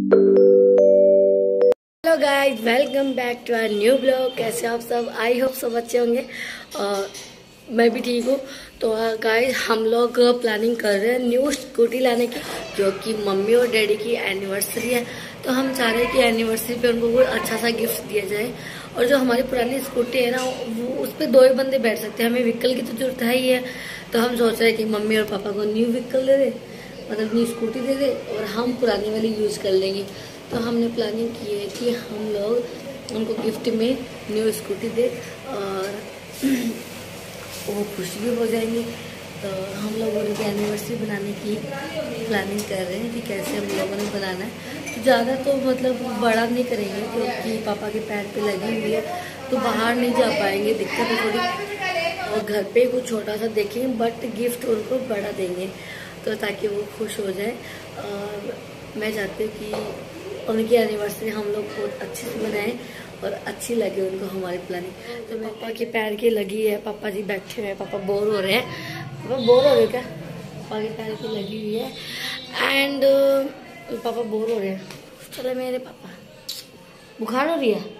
Hello guys, welcome back to our new blog. कैसे आप सब? आई होप सब अच्छे होंगे और मैं भी ठीक हूँ। तो गाइस, हम लोग प्लानिंग कर रहे हैं न्यू स्कूटी लाने की, क्योंकि मम्मी और डैडी की एनिवर्सरी है। तो हम चाह रहे हैं कि एनिवर्सरी पे उनको कोई अच्छा सा गिफ्ट दिया जाए। और जो हमारी पुरानी स्कूटी है ना, वो उस पर 2 ही बंदे बैठ सकते हैं, हमें व्हीकल की तो जरूरत है ही है। तो हम सोच रहे हैं कि मम्मी और पापा को न्यू व्हीकल दे दे, मतलब न्यू स्कूटी दे दे, और हम पुरानी वाली यूज़ कर लेंगे। तो हमने प्लानिंग की है कि हम लोग उनको गिफ्ट में न्यू स्कूटी दे और वो खुश भी हो जाएंगे। तो हम लोग उनकी एनिवर्सरी बनाने की प्लानिंग कर रहे हैं कि कैसे हम लोगों ने बनाना है। तो ज़्यादा तो मतलब बड़ा नहीं करेंगे, क्योंकि पापा के पैर पे लगी हुई है तो बाहर नहीं जा पाएंगे, दिक्कत है थोड़ी। और घर पे कुछ छोटा सा देखेंगे, बट गिफ्ट उनको बड़ा देंगे, तो ताकि वो खुश हो जाए। और मैं चाहती हूँ कि उनकी एनिवर्सरी हम लोग बहुत अच्छे से मनाएं और अच्छी लगे उनको हमारी प्लानिंग। तो पापा के पैर की लगी है, पापा जी बैठे हुए हैं, पापा बोर हो रहे हैं। पापा बोर हो रहे क्या? पापा के पैर की लगी हुई है एंड पापा बोर हो रहे हैं। चलो मेरे पापा, बुखार हो रही है?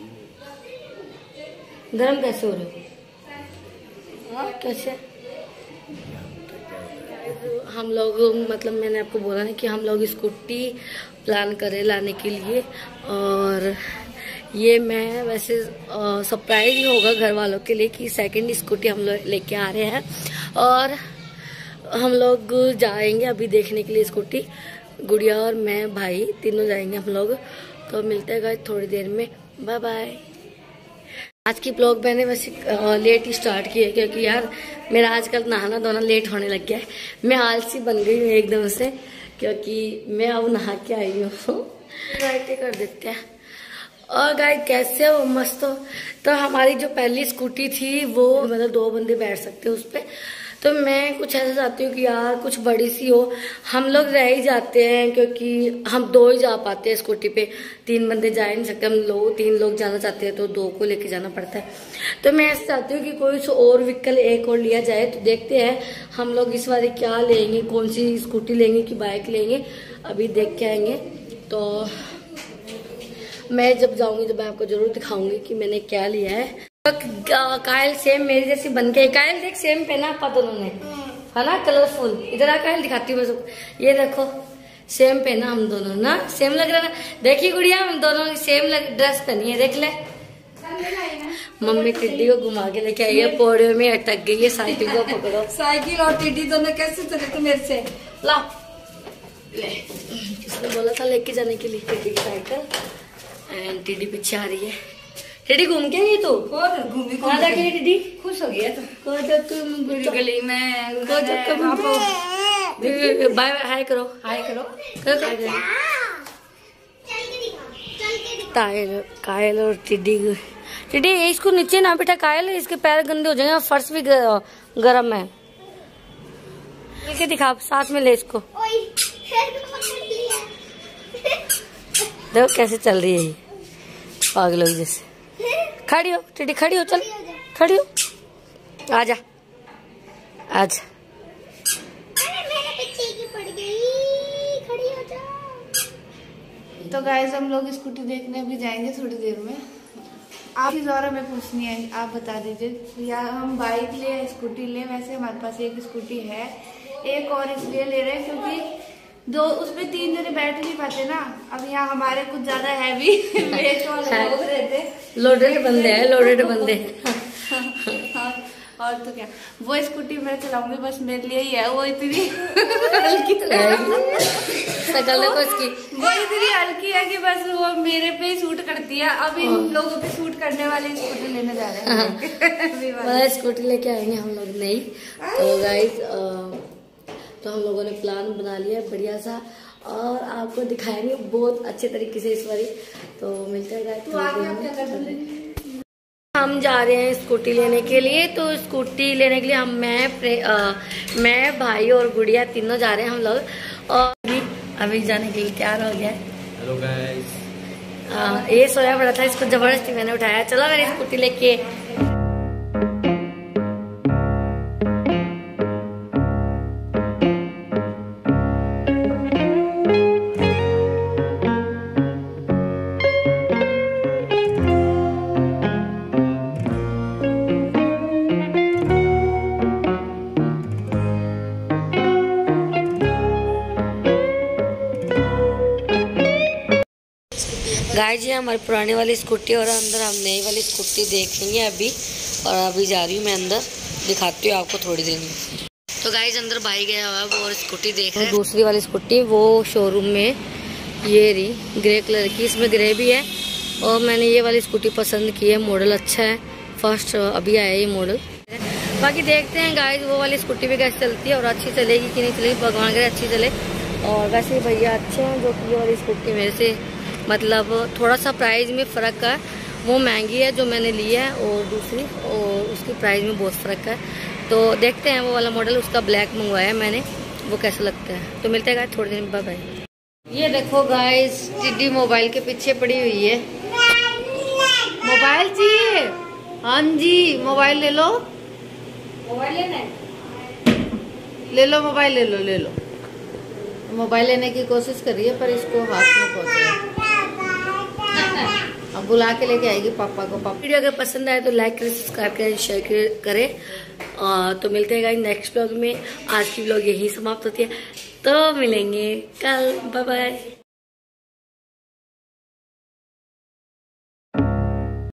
गर्म कैसे हो रहे हो? हाँ कैसे? हम लोग मतलब मैंने आपको बोला ना कि हम लोग स्कूटी प्लान करें लाने के लिए। और ये मैं वैसे सरप्राइज ही होगा घर वालों के लिए कि सेकंड स्कूटी हम लोग लेके आ रहे हैं। और हम लोग जाएंगे अभी देखने के लिए स्कूटी, गुड़िया और मैं, भाई तीनों जाएंगे हम लोग। तो मिलते हैं गाइस थोड़ी देर में, बाय बाय। आज की ब्लॉग मैंने वैसे लेट ही स्टार्ट की है, क्योंकि यार मेरा आजकल नहाना धोना लेट होने लग गया है। मैं आलसी बन गई हूँ एकदम से, क्योंकि मैं अब नहा के आई हूँ। राइट कर देते हैं। और गाइस कैसे हो? मस्त हो? तो हमारी जो पहली स्कूटी थी वो मतलब 2 बंदे बैठ सकते हैं उस पर। तो मैं कुछ ऐसा चाहती हूँ कि यार कुछ बड़ी सी हो। हम लोग रह ही जाते हैं, क्योंकि हम 2 ही जा पाते हैं स्कूटी पे, 3 बंदे जा ही नहीं सकते। हम लोग 3 लोग जाना चाहते हैं तो 2 को लेके जाना पड़ता है। तो मैं ऐसा चाहती हूँ कि कोई और व्हीकल एक और लिया जाए। तो देखते हैं हम लोग इस बार क्या लेंगे, कौन सी स्कूटी लेंगे कि बाइक लेंगे, अभी देख के आएंगे। तो मैं जब जाऊंगी तो मैं आपको जरूर दिखाऊंगी कि मैंने क्या लिया है। कायल सेम मेरी जैसी बन के, कायल देख सेम पहना आपा दोनों ने, है ना, कलरफुल। इधर आ कायल, दिखाती हूँ मैं सबको। ये देखो सेम पहना हम दोनों ना, सेम लग रहा है ना। देखिए गुड़िया, हम दोनों सेम ड्रेस पहनी है, देख ले। मम्मी टिड्डी को घुमा के लेके आई है, पौड़े में अटक गई है, साइकिल को पकड़ो। साइकिल और टिड्डी दोनों कैसे चले तुम मेरे से? ला ले, किसने बोला था लेके जाने के लिए टिड्डी की साइकिल। एंड टिड्डी पीछे आ रही है। टिड्डी घूम के गई तू? और घूमी कहाँ जाके गई टिड्डी? खुश हो गया तुम गली में। बाय हाय करो, हाय करो, कायल और टिड्डी। टिड्डी इसको नीचे ना बैठा कायल, इसके पैर गंदे हो जाएंगे, फर्श भी गरम है। लेके दिखा, साथ में ले इसको। देखो कैसे चल रही है पागलों जैसे। खड़ी हो टिड्डी, खड़ी हो, चल खड़ी हो, आजा आजा। तो गाइस हम लोग स्कूटी देखने भी जाएंगे थोड़ी देर में। आप चीज और हमें पूछनी है, आप बता दीजिए। या हम बाइक ले या स्कूटी ले? वैसे हमारे पास एक स्कूटी है, एक और इसलिए ले रहे हैं क्योंकि 2 उसमें 3 जने बैठ नहीं पाते ना। अब यहाँ हमारे कुछ ज्यादा हैवी वेट वाले लोग रहते, लोडेड बंदे हैं, लोडेड बंदे। और तो क्या, वो स्कूटी मैं चलाऊंगी बस मेरे लिए ही है। वो इतनी हल्की शकल देखो इसकी, वो इतनी हल्की है कि बस वो मेरे पे ही सूट करती है। अब इन लोगों पे सूट करने वाली स्कूटी लेने जा रहे हैं। स्कूटी लेके आएंगे हम लोग नहीं। तो गाइस तो हम लोगों ने प्लान बना लिया बढ़िया सा, और आपको दिखाएंगे बहुत अच्छे तरीके से इस बारी। तो मिलते हैं गाइस। हम जा रहे हैं स्कूटी लेने के लिए। तो स्कूटी लेने के लिए हम मैं भाई और गुड़िया तीनों जा रहे हैं हम लोग। और अभी जाने के लिए तैयार हो गया। Hello guys. ये सोया पड़ा था, इसको जबरदस्ती मैंने उठाया। चलो मेरी स्कूटी लेके। गाइस ये हमारी पुरानी वाली स्कूटी और अंदर हम नई वाली स्कूटी देखेंगे अभी। और अभी जा रही हूँ मैं अंदर, दिखाती हूँ आपको थोड़ी देर में। तो गाइस अंदर भाई गया हुआ है वो और स्कूटी देख रहे हैं। दूसरी वाली स्कूटी वो शोरूम में ये रही ग्रे कलर की, इसमें ग्रे भी है। और मैंने ये वाली स्कूटी पसंद की है, मॉडल अच्छा है, फर्स्ट अभी आया ये मॉडल। बाकी देखते हैं गाइस वो वाली स्कूटी भी कैसे चलती है और अच्छी चलेगी कि नहीं चलेगी, भगवान करे अच्छी चले। और वैसे भैया अच्छे हैं, जो कि ये वाली स्कूटी मेरे से मतलब थोड़ा सा प्राइस में फ़र्क है, वो महंगी है जो मैंने ली है और दूसरी, और उसकी प्राइस में बहुत फ़र्क है। तो देखते हैं वो वाला मॉडल, उसका ब्लैक मंगवाया मैंने, वो कैसा लगता है। तो मिलते हैं गाइस थोड़ी देर में, बाय बाय। ये देखो गाइस टिड्डी मोबाइल के पीछे पड़ी हुई है। मोबाइल चाहिए? हाँ जी मोबाइल ले लो। मोबाइल लेना है? ले लो मोबाइल, ले लो ले लो। मोबाइल लेने की कोशिश कर रही है पर इसको हाथ में पहुंच, अब बुला के लेके आएगी पापा को। पापा वीडियो अगर पसंद आए तो लाइक करें, सब्सक्राइब करें, शेयर करें। तो मिलते हैं गाइस नेक्स्ट व्लॉग में। आज की व्लॉग यही समाप्त होती है, तो मिलेंगे कल, बाय बाय।